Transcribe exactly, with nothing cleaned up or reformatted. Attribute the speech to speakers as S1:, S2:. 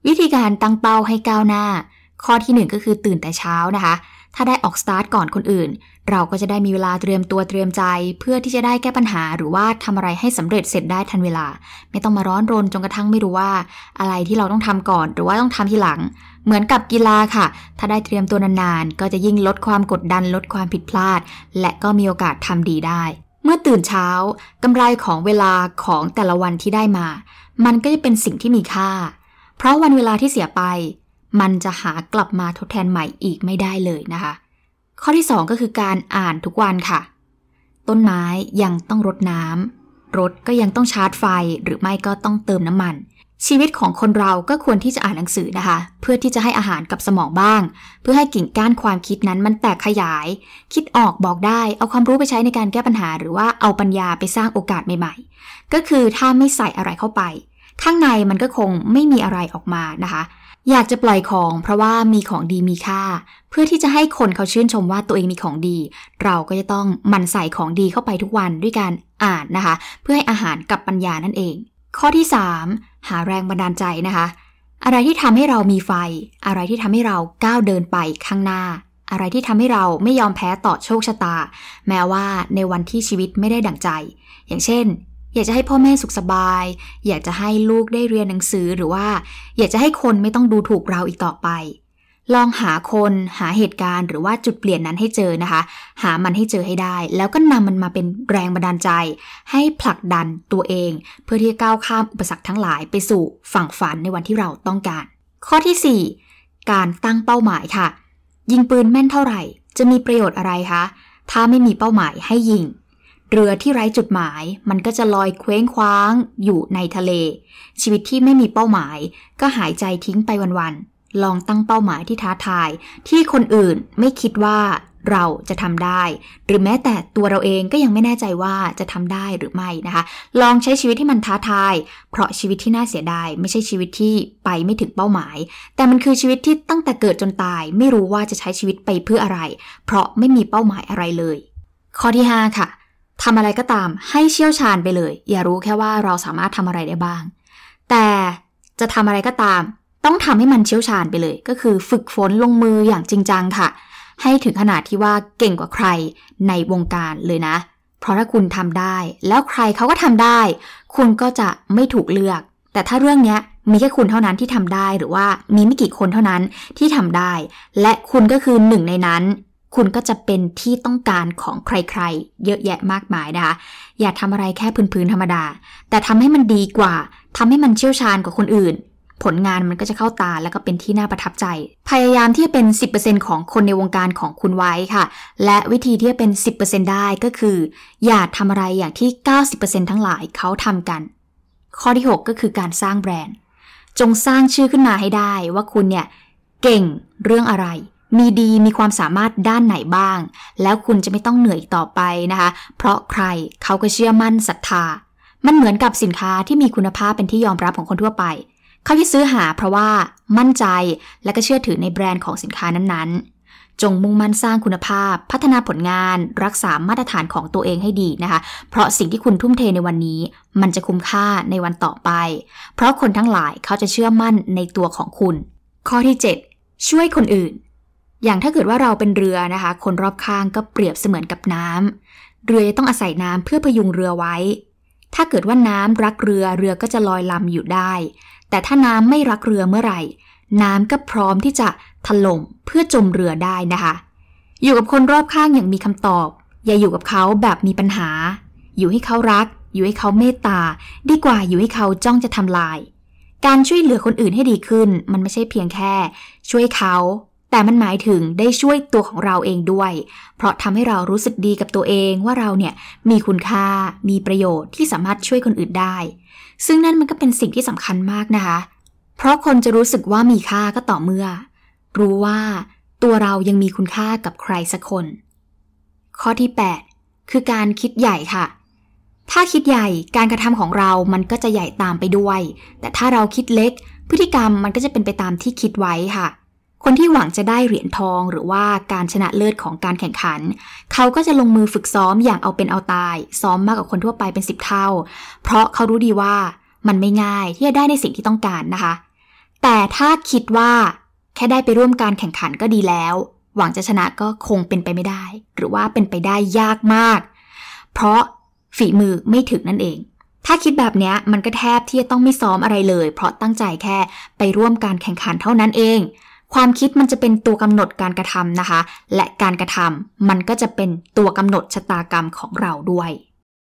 S1: วิธีการตั้งเป้าให้ก้าวหน้าข้อที่หนึ่งก็คือตื่นแต่เช้านะคะถ้าได้ออกสตาร์ทก่อนคนอื่นเราก็จะได้มีเวลาเตรียมตัวเตรียมใจเพื่อที่จะได้แก้ปัญหาหรือว่าทำอะไรให้สำเร็จเสร็จได้ทันเวลาไม่ต้องมาร้อนรนจนกระทั่งไม่รู้ว่าอะไรที่เราต้องทำก่อนหรือว่าต้องทำทีหลังเหมือนกับกีฬาค่ะถ้าได้เตรียมตัวนานๆก็จะยิ่งลดความกดดันลดความผิดพลาดและก็มีโอกาสทำดีได้เมื่อตื่นเช้ากำไรของเวลาของแต่ละวันที่ได้มามันก็จะเป็นสิ่งที่มีค่าเพราะวันเวลาที่เสียไปมันจะหากลับมาทดแทนใหม่อีกไม่ได้เลยนะคะข้อที่สองก็คือการอ่านทุกวันค่ะต้นไม้ยังต้องรดน้ำรถก็ยังต้องชาร์จไฟหรือไม่ก็ต้องเติมน้ำมันชีวิตของคนเราก็ควรที่จะอ่านหนังสือนะคะเพื่อที่จะให้อาหารกับสมองบ้างเพื่อให้กิ่งก้านความคิดนั้นมันแตกขยายคิดออกบอกได้เอาความรู้ไปใช้ในการแก้ปัญหาหรือว่าเอาปัญญาไปสร้างโอกาสใหม่ๆก็คือถ้าไม่ใส่อะไรเข้าไปข้างในมันก็คงไม่มีอะไรออกมานะคะอยากจะปล่อยของเพราะว่ามีของดีมีค่าเพื่อที่จะให้คนเขาชื่นชมว่าตัวเองมีของดีเราก็จะต้องหมั่นใส่ของดีเข้าไปทุกวันด้วยการอ่านนะคะเพื่อให้อาหารกับปัญญานั่นเองข้อที่สามหาแรงบันดาลใจนะคะอะไรที่ทำให้เรามีไฟอะไรที่ทำให้เราก้าวเดินไปข้างหน้าอะไรที่ทำให้เราไม่ยอมแพ้ต่อโชคชะตาแม้ว่าในวันที่ชีวิตไม่ได้ดั่งใจอย่างเช่นอยากจะให้พ่อแม่สุขสบายอยากจะให้ลูกได้เรียนหนังสือหรือว่าอยากจะให้คนไม่ต้องดูถูกเราอีกต่อไปลองหาคนหาเหตุการณ์หรือว่าจุดเปลี่ยนนั้นให้เจอนะคะหามันให้เจอให้ได้แล้วก็นำมันมาเป็นแรงบันดาลใจให้ผลักดันตัวเองเพื่อที่จะก้าวข้ามอุปสรรคทั้งหลายไปสู่ฝั่งฝันในวันที่เราต้องการข้อที่สี่การตั้งเป้าหมายค่ะยิงปืนแม่นเท่าไหร่จะมีประโยชน์อะไรคะถ้าไม่มีเป้าหมายให้ยิงเรือที่ไร้จุดหมายมันก็จะลอยเคว้งคว้างอยู่ในทะเลชีวิตที่ไม่มีเป้าหมายก็หายใจทิ้งไปวันๆลองตั้งเป้าหมายที่ท้าทายที่คนอื่นไม่คิดว่าเราจะทำได้หรือแม้แต่ตัวเราเองก็ยังไม่แน่ใจว่าจะทำได้หรือไม่นะคะลองใช้ชีวิตที่มันท้าทายเพราะชีวิตที่น่าเสียดายไม่ใช่ชีวิตที่ไปไม่ถึงเป้าหมายแต่มันคือชีวิตที่ตั้งแต่เกิดจนตายไม่รู้ว่าจะใช้ชีวิตไปเพื่ออะไรเพราะไม่มีเป้าหมายอะไรเลยข้อที่ห้าค่ะทำอะไรก็ตามให้เชี่ยวชาญไปเลยอย่ารู้แค่ว่าเราสามารถทำอะไรได้บ้างแต่จะทำอะไรก็ตามต้องทำให้มันเชี่ยวชาญไปเลยก็คือฝึกฝนลงมืออย่างจริงจังค่ะให้ถึงขนาดที่ว่าเก่งกว่าใครในวงการเลยนะเพราะถ้าคุณทำได้แล้วใครเขาก็ทำได้คุณก็จะไม่ถูกเลือกแต่ถ้าเรื่องนี้มีแค่คุณเท่านั้นที่ทำได้หรือว่ามีไม่กี่คนเท่านั้นที่ทำได้และคุณก็คือหนึ่งในนั้นคุณก็จะเป็นที่ต้องการของใครๆเยอะแยะมากมายนะคะอย่าทำอะไรแค่พื้นๆธรรมดาแต่ทำให้มันดีกว่าทำให้มันเชี่ยวชาญกว่าคนอื่นผลงานมันก็จะเข้าตาแล้วก็เป็นที่น่าประทับใจพยายามที่จะเป็น สิบเปอร์เซ็นต์ ของคนในวงการของคุณไว้ค่ะและวิธีที่จะเป็น สิบเปอร์เซ็นต์ ได้ก็คืออย่าทำอะไรอย่างที่ เก้าสิบเปอร์เซ็นต์ ทั้งหลายเขาทำกันข้อที่หกก็คือการสร้างแบรนด์จงสร้างชื่อขึ้นมาให้ได้ว่าคุณเนี่ยเก่งเรื่องอะไรมีดีมีความสามารถด้านไหนบ้างแล้วคุณจะไม่ต้องเหนื่อยต่อไปนะคะเพราะใครเขาก็เชื่อมั่นศรัทธามันเหมือนกับสินค้าที่มีคุณภาพเป็นที่ยอมรับของคนทั่วไปเขาจะซื้อหาเพราะว่ามั่นใจและก็เชื่อถือในแบรนด์ของสินค้านั้นๆจงมุ่งมั่นสร้างคุณภาพพัฒนาผลงานรักษามาตรฐานของตัวเองให้ดีนะคะเพราะสิ่งที่คุณทุ่มเทในวันนี้มันจะคุ้มค่าในวันต่อไปเพราะคนทั้งหลายเขาจะเชื่อมั่นในตัวของคุณข้อที่เจ็ดช่วยคนอื่นอย่างถ้าเกิดว่าเราเป็นเรือนะคะคนรอบข้างก็เปรียบเสมือนกับน้ำเรือจะต้องอาศัยน้ำเพื่อพยุงเรือไว้ถ้าเกิดว่าน้ำรักเรือเรือก็จะลอยลำอยู่ได้แต่ถ้าน้ำไม่รักเรือเมื่อไหร่น้ำก็พร้อมที่จะถล่มเพื่อจมเรือได้นะคะอยู่กับคนรอบข้างอย่างมีคำตอบอย่าอยู่กับเขาแบบมีปัญหาอยู่ให้เขารักอยู่ให้เขาเมตตาดีกว่าอยู่ให้เขาจ้องจะทำลายการช่วยเหลือคนอื่นให้ดีขึ้นมันไม่ใช่เพียงแค่ช่วยเขาแต่มันหมายถึงได้ช่วยตัวของเราเองด้วยเพราะทำให้เรารู้สึกดีกับตัวเองว่าเราเนี่ยมีคุณค่ามีประโยชน์ที่สามารถช่วยคนอื่นได้ซึ่งนั่นมันก็เป็นสิ่งที่สำคัญมากนะคะเพราะคนจะรู้สึกว่ามีค่าก็ต่อเมื่อรู้ว่าตัวเรายังมีคุณค่ากับใครสักคนข้อที่แปดคือการคิดใหญ่ค่ะถ้าคิดใหญ่การกระทำของเรามันก็จะใหญ่ตามไปด้วยแต่ถ้าเราคิดเล็กพฤติกรรมมันก็จะเป็นไปตามที่คิดไว้ค่ะคนที่หวังจะได้เหรียญทองหรือว่าการชนะเลิศของการแข่งขันเขาก็จะลงมือฝึกซ้อมอย่างเอาเป็นเอาตายซ้อมมากกว่าคนทั่วไปเป็นสิบเท่าเพราะเขารู้ดีว่ามันไม่ง่ายที่จะได้ในสิ่งที่ต้องการนะคะแต่ถ้าคิดว่าแค่ได้ไปร่วมการแข่งขันก็ดีแล้วหวังจะชนะก็คงเป็นไปไม่ได้หรือว่าเป็นไปได้ยากมากเพราะฝีมือไม่ถึงนั่นเองถ้าคิดแบบนี้มันก็แทบที่จะต้องไม่ซ้อมอะไรเลยเพราะตั้งใจแค่ไปร่วมการแข่งขันเท่านั้นเองความคิดมันจะเป็นตัวกำหนดการกระทำนะคะและการกระทำมันก็จะเป็นตัวกำหนดชะตากรรมของเราด้วย